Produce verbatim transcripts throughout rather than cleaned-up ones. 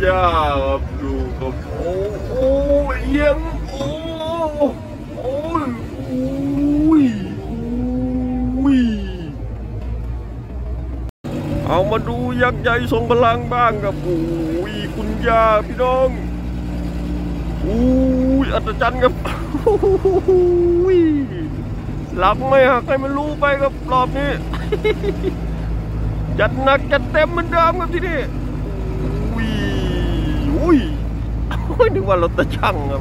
ย่าครับดูครับโอ้โอ้เอียงโอ้โอ้ยอุ้ยอุ้ยเอามาดูยักษ์ใหญ่ทรงพลังบ้างครับโอ้ยคุณย่าพี่น้องอุ้ยอัศจรรย์ครับอุ้ยหลับไม่หักให้มันรู้ไปครับรอบนี้จัดหนักจัดเต็มเหมือนเดิมครับที่นี่อุ้ยอุ้ยนึกว่ารถตะช่างครับ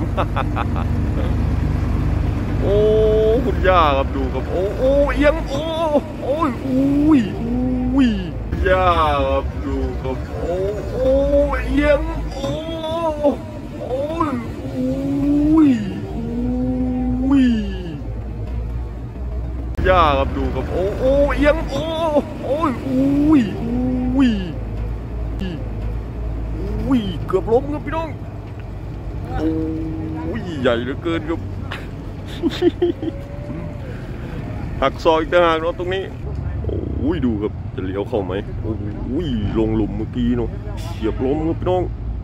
โอ้คุณย่าครับดูครับโอ้โอ้เอียงโอ้โอ้ยอุ้ยอุ้ยย่าครับดูครับโอ้โอ้เอียงโอ้โอ้ยอุ้ยอุ้ยย่าครับดูครับโอ้โอ้เอียงโอ้โอ้ยอุ้ยอุ้ยอุ้ยเกือบล้มครับพี่น้องโอ้ยใหญ่เหลือเกินครับหักซอยต่างหากเนาะตรงนี้โอ้ยดูครับจะเลี้ยวเข้าไหมโอ้ยลงหลุมเมื่อกี้เนาะเฉียบล้มครับพี่น้อง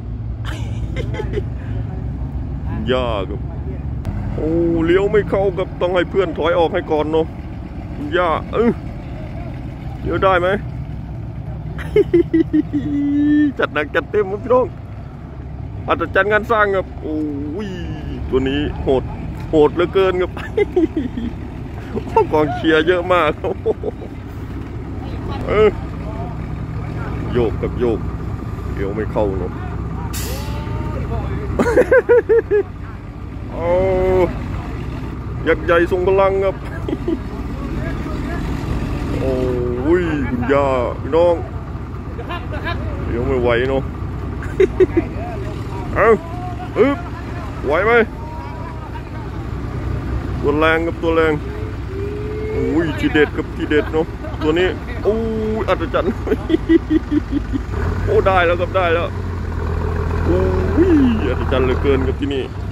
ยากครับโอ้เลี้ยวไม่เข้ากับต้องให้เพื่อนถอยออกให้ก่อนเนาะย่าเออเลี้ยวได้ไหมจัดหนักจัดเต็มครับพี่น้องอัศจรรย์งานสร้างครับโอ้ยตัวนี้โหดโหดเหลือเกินครับกองเชียร์เยอะมากเออโยกกับโยกเลี้ยวไม่เข้าเนาะโอ้ยักษ์ใหญ่ทรงพลังครับโอ้ยคุณย่าพี่น้องเลี้ยวไม่ไหวเนาะเอาอึ๊บไหวไหมตัวแรงกับตัวแรงโอ้ยทีเด็ดกับทีเด็ดเนาะตัวนี้โอ้ยอัศจรรย์โอ้ได้แล้วครับได้แล้วโอ้ยอัศจรรย์เหลือเกินกับที่นี่